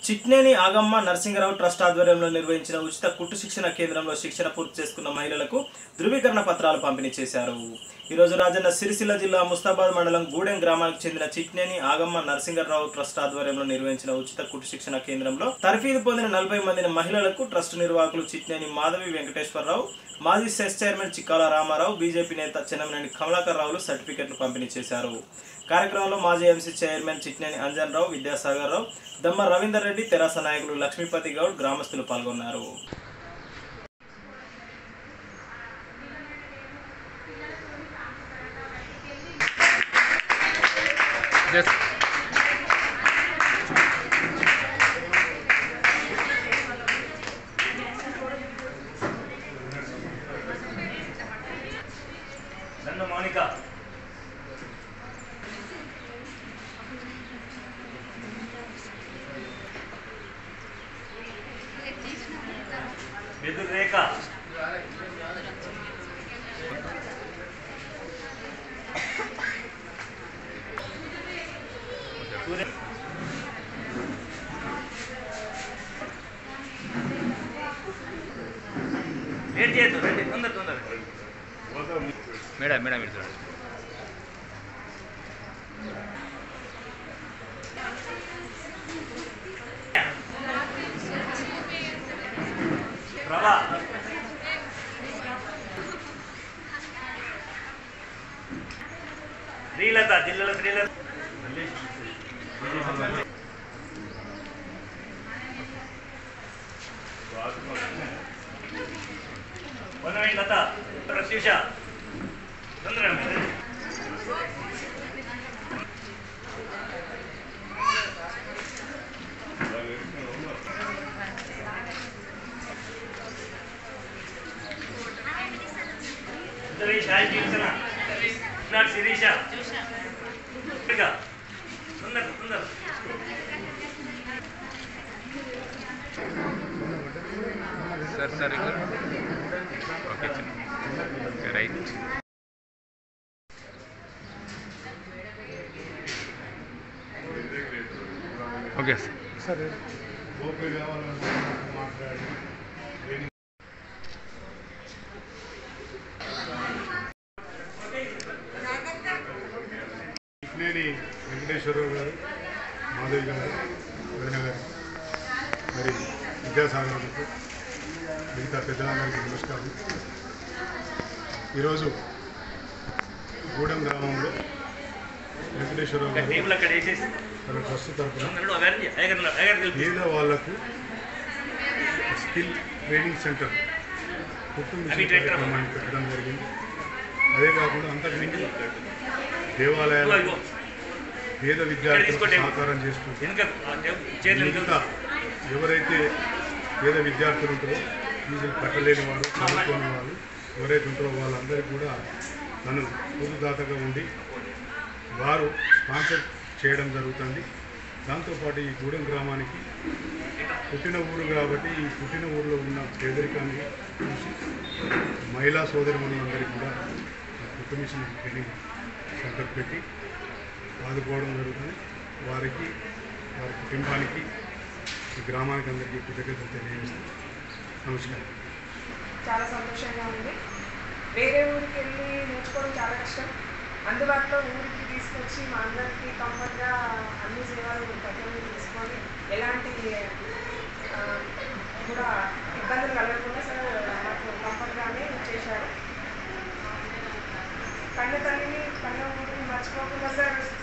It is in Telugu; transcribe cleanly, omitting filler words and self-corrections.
చిట్నేని ఆగమ్మ నరసింగరావు ట్రస్ట్ ఆధ్వర్యంలో నిర్వహించిన ఉచిత కుట్టు శిక్షణ కేంద్రంలో శిక్షణ పూర్తి చేసుకున్న మహిళలకు ధృవీకరణ పత్రాలు పంపిణీ చేశారు. ఈరోజు రాజన్న సిరిసిల్ల జిల్లా ముస్తాబాద్ మండలం గూడెం గ్రామానికి చెందిన చిట్నేని ఆగమ్మ నరసింగరావు ట్రస్ట్ ఆధ్వర్యంలో నిర్వహించిన ఉచిత కుట్టు శిక్షణ కేంద్రంలో తర్ఫీదు పొందిన 40 మంది మహిళలకు ట్రస్ట్ నిర్వాహకులు చిట్నేని మాధవి వెంకటేశ్వరరావు, మాజీ cess chairman Chikkala Ramarao, BJP నేత చెన్నమనేని కమలాకర్ రావులు సర్టిఫికెట్లు పంపిణీ చేశారు. కార్యక్రమంలో మాజీ ఎంసీ చైర్మన్ చిట్నేని అంజన్ రావు, విద్యాసాగర్ రావు, దమ్మ రవీందర్ రెడ్డి, తెరాస నాయకులు లక్ష్మీపతి గౌడ్, గ్రామస్తులు పాల్గొన్నారు. మౌనిక విద్యుత్ రేఖ లేట్ చేయొద్దు, రండి తొందర మేడం మీరు చూడండి. ప్రభా శ్రీలత జిల్లాలో శ్రీలత లత ప్రత్యూష శిరీష తొందర sir okay right okay sir Chitneni Venkateswararao గారు, మాధవి గారు, వదిన గారు, మరి విద్యాసాగర్లకు, మిగతా పెద్దలందరికీ నమస్కారం. ఈరోజు గూడెం గ్రామంలో వెంకటేశ్వరరావు గారు తన ట్రస్ట్ తరఫున పేద వాళ్లకు స్కిల్ ట్రైనింగ్ సెంటర్ కుట్టు మిషన్ కార్యక్రమాన్ని పెట్టడం జరిగింది. అదే కాకుండా అంతకుమించి దేవాలయాలు పేద విద్యార్థులకు సహకారం చేస్తూ మిగతా ఎవరైతే పేద విద్యార్థులు ఉంటారో, ఫీజులు కట్టలేని వారు, చదువుకోని వాళ్ళు ఎవరైతే ఉంటారో వాళ్ళందరికీ కూడా తను పొదుదాతగా ఉండి వారు స్పాన్సర్ చేయడం జరుగుతుంది. దాంతోపాటు ఈ గూడెం గ్రామానికి పుట్టిన ఊరు కాబట్టి ఈ పుట్టిన ఊరిలో ఉన్న పేదరికాన్ని చూసి మహిళా సోదరిమణులందరికీ కూడా కుట్టు మిషన్ ట్రైనింగ్ సెంటర్ పెట్టి ఆదుకోవడం జరుగుతుంది. వారికి, వారి కుటుంబానికి, ఈ గ్రామానికి అందరికీ కృతజ్ఞతలు తెలియజేస్తాను. నమస్కారం. చాలా సంతోషంగా ఉంది. వేరే ఊరికి వెళ్ళి నేర్చుకోవడం చాలా కష్టం. అందుబాటులో ఊరికి తీసుకొచ్చి మా అందరికీ కంఫర్ట్గా అన్ని సేవలు దగ్గర తీసుకొని ఎలాంటి కూడా ఇబ్బందులు కలగకుండా సార్ మాకు కంఫర్ట్గానే చేశారు. కన్న తల్లిని కన్న ఊరిని మర్చిపోకుండా సార్